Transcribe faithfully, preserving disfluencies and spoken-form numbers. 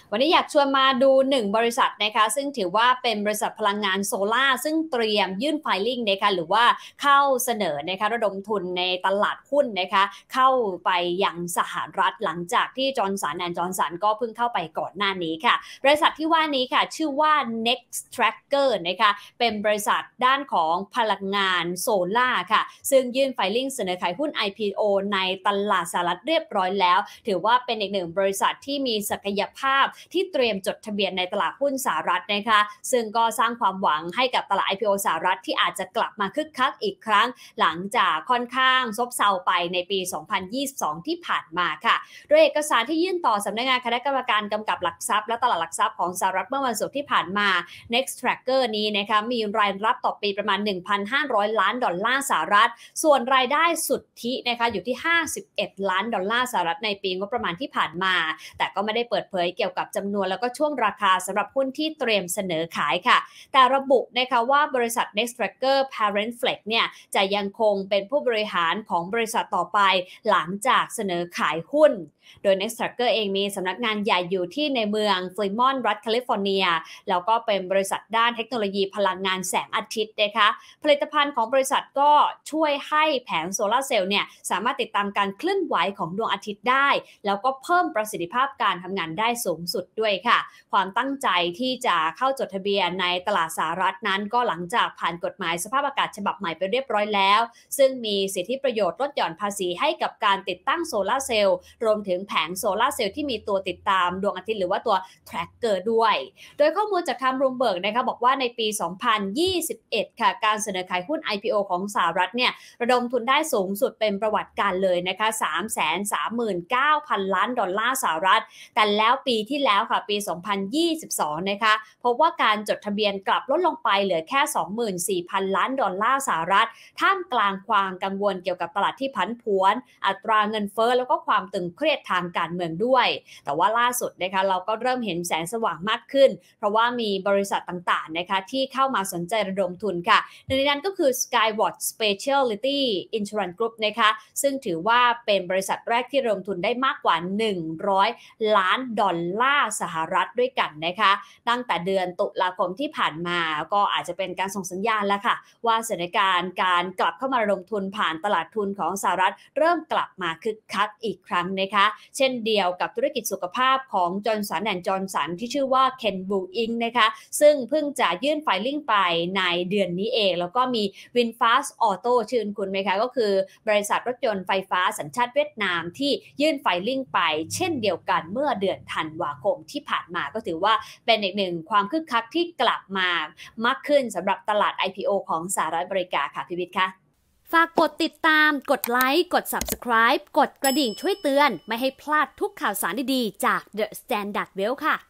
วันนี้อยากชวนมาดูหนึ่งบริษัทนะคะซึ่งถือว่าเป็นบริษัทพลังงานโซล่าซึ่งเตรียมยื่นไฟลิ่งนะคะหรือว่าเข้าเสนอนะคะระดมทุนในตลาดหุ้นนะคะเข้าไปยังสหรัฐหลังจากที่จอห์นสันแอนด์จอห์นสันก็เพิ่งเข้าไปก่อนหน้านี้ค่ะบริษัทที่ว่านี้ค่ะชื่อว่า Nextracker นะคะเป็นบริษัทด้านของพลังงานโซล่าค่ะซึ่งยื่นไฟลิ่งเสนอขายหุ้น ไอ พี โอ ในตลาดสหรัฐเรียบร้อยแล้วถือว่าเป็นอีกหนึ่งบริษัทที่มีศักยภาพที่เตรียมจดทะเบียนในตลาดหุ้นสหรัฐนะคะซึ่งก็สร้างความหวังให้กับตลาด ไอ พี โอ สหรัฐที่อาจจะกลับมาคึกคักอีกครั้งหลังจากค่อนข้างซบเซาไปในปี สองพันยี่สิบสอง ที่ผ่านมาค่ะโดยเอกสารที่ยื่นต่อสำนักงานคณะกรรมการกำกับหลักทรัพย์และตลาดหลักทรัพย์ของสหรัฐเมื่อวันศุกร์ที่ผ่านมา Nextracker นี้นะคะมีรายรับต่อปีประมาณ หนึ่งพันห้าร้อย ล้านดอลลาร์สหรัฐส่วนรายได้สุทธินะคะอยู่ที่ห้าสิบเอ็ดล้านดอลลาร์สหรัฐในปีงบประมาณที่ผ่านมาแต่ก็ไม่ได้เปิดเผยเกี่ยวกับจำนวนแล้วก็ช่วงราคาสำหรับหุ้นที่เตรียมเสนอขายค่ะแต่ระบุนะคะว่าบริษัท Nextracker Parent Flex เนี่ยจะยังคงเป็นผู้บริหารของบริษัทต่อไปหลังจากเสนอขายหุ้นโดย Nextracker เองมีสำนักงานใหญ่อยู่ที่ในเมืองฟลิมอนต์รัฐแคลิฟอร์เนียแล้วก็เป็นบริษัทด้านเทคโนโลยีพลังงานแสงอาทิตย์นะคะผลิตภัณฑ์ของบริษัทก็ช่วยให้แผงโซลาร์เซลล์เนี่ยสามารถติดตามการเคลื่อนไหวของดวงอาทิตย์ได้แล้วก็เพิ่มประสิทธิภาพการทำงานได้สูงสุดด้วยค่ะความตั้งใจที่จะเข้าจดทะเบียนในตลาดสหรัฐนั้นก็หลังจากผ่านกฎหมายสภาพอากาศฉบับใหม่ไปเรียบร้อยแล้วซึ่งมีสิทธิประโยชน์ลดหย่อนภาษีให้กับการติดตั้งโซลาร์เซลล์รวมถึงแผงโซลาร์เซลล์ที่มีตัวติดตามดวงอาทิตย์หรือว่าตัว tracker ด้วยโดยข้อมูลจากทาง Bloomberg นะคะบอกว่าในปี สองพันยี่สิบเอ็ด ค่ะการเสนอขายหุ้น ไอ พี โอ ของสหรัฐเนี่ยระดมทุนได้สูงสุดเป็นประวัติการเลยนะคะ สามแสนสามหมื่นเก้าพัน ล้านดอลลาร์สหรัฐแต่แล้วปีที่แล้วค่ะปี สองพันยี่สิบสอง นะคะพบว่าการจดทะเบียนกลับลดลงไปเหลือแค่ สองหมื่นสี่พัน ล้านดอลลาร์สหรัฐท่ามกลางความกังวลเกี่ยวกับตลาดที่ผันผวนอัตราเงินเฟ้อแล้วก็ความตึงเครียดทางการเมืองด้วยแต่ว่าล่าสุดนะคะเราก็เริ่มเห็นแสงสว่างมากขึ้นเพราะว่ามีบริษัทต่างๆนะคะที่เข้ามาสนใจระดมทุนค่ะในนั้นก็คือ Skyward Specialty Insurance Group นะคะซึ่งถือว่าเป็นบริษัทแรกที่ระดมทุนได้มากกว่าหนึ่งร้อยล้านดอลลาร์สหรัฐด้วยกันนะคะตั้งแต่เดือนตุลาคมที่ผ่านมาก็อาจจะเป็นการส่งสัญญาณแล้วค่ะว่าสถานการณ์การกลับเข้ามาระดมทุนผ่านตลาดทุนของสหรัฐเริ่มกลับมาคึกคักอีกครั้งนะคะเช่นเดียวกับธุรกิจสุขภาพของจอห์นสันแอนด์จอห์นสันที่ชื่อว่า Kenvue อิง นะคะซึ่งเพิ่งจะยื่นไฟลิ่งไปในเดือนนี้เองแล้วก็มี VinFast Auto ชื่อคุณไหมคะก็คือบริษัทรถยนต์ไฟฟ้าสัญชาติเวียดนามที่ยื่นไฟลิ่งไปเช่นเดียวกันเมื่อเดือนธันวาคมที่ผ่านมาก็ถือว่าเป็นอีกหนึ่งความคึกคักที่กลับมามากขึ้นสำหรับตลาด ไอ พี โอ ของสหรัฐอเมริกาค่ะพี่วิทย์คะฝากกดติดตามกดไลค์กด Subscribe กดกระดิ่งช่วยเตือนไม่ให้พลาดทุกข่าวสารดีๆจาก The Standard Well ค่ะ